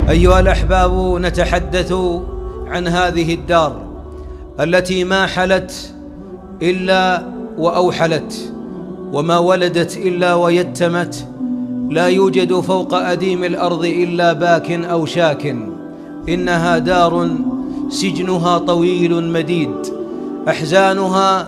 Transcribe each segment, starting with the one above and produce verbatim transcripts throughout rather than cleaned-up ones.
أيها الأحباب، نتحدث عن هذه الدار التي ما حلت إلا وأوحلت، وما ولدت إلا ويتمت، لا يوجد فوق أديم الأرض إلا باك أو شاك. إنها دار سجنها طويل مديد، أحزانها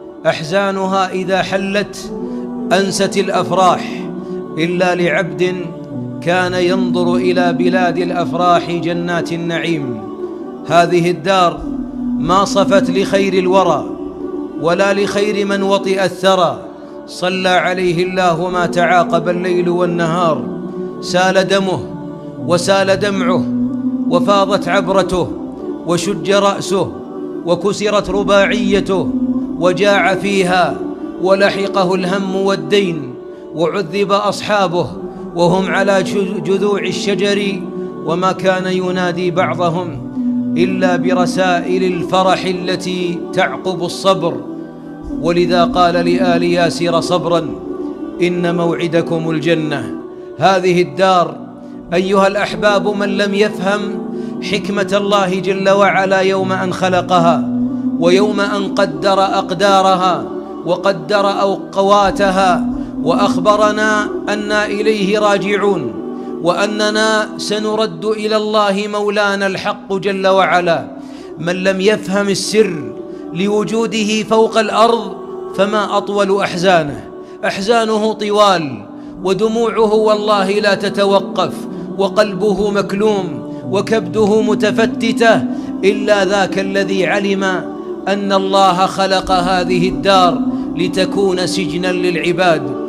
أحزانها إذا حلت أنست الأفراح، إلا لعبد كان ينظر إلى بلاد الأفراح جنات النعيم. هذه الدار ما صفت لخير الورى ولا لخير من وطئ الثرى، صلى عليه الله ما تعاقب الليل والنهار، سال دمه وسال دمعه وفاضت عبرته وشج رأسه وكسرت رباعيته وجاع فيها ولحقه الهم والدين، وعذب أصحابه وهم على جذوع الشجر، وما كان ينادي بعضهم إلا برسائل الفرح التي تعقب الصبر. ولذا قال لآل ياسر صبرا إن موعدكم الجنة. هذه الدار أيها الأحباب، من لم يفهم حكمة الله جل وعلا يوم أن خلقها ويوم أن قدر أقدارها وقدر أوقواتها وأخبرنا أننا إليه راجعون، وأننا سنرد إلى الله مولانا الحق جل وعلا. من لم يفهم السر لوجوده فوق الأرض فما أطول أحزانه. أحزانه طوال ودموعه والله لا تتوقف، وقلبه مكلوم وكبده متفتتة، إلا ذاك الذي علم أن الله خلق هذه الدار لتكون سجنا للعباد.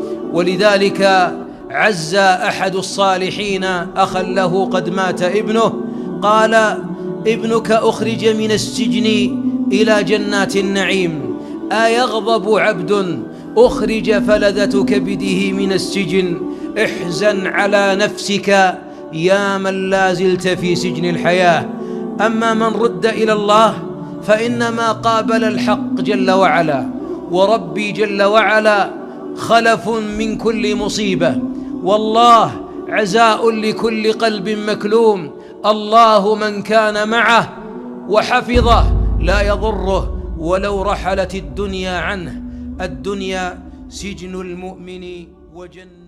ولذلك عز أحد الصالحين أخا له قد مات ابنه، قال: ابنك أخرج من السجن إلى جنات النعيم، أيغضب عبد أخرج فلذة كبده من السجن؟ احزن على نفسك يا من لا زلت في سجن الحياة. أما من رد إلى الله فإنما قابل الحق جل وعلا، وربي جل وعلا خلف من كل مصيبة، والله عزاء لكل قلب مكلوم. الله من كان معه وحفظه لا يضره ولو رحلت الدنيا عنه. الدنيا سجن المؤمن وجنة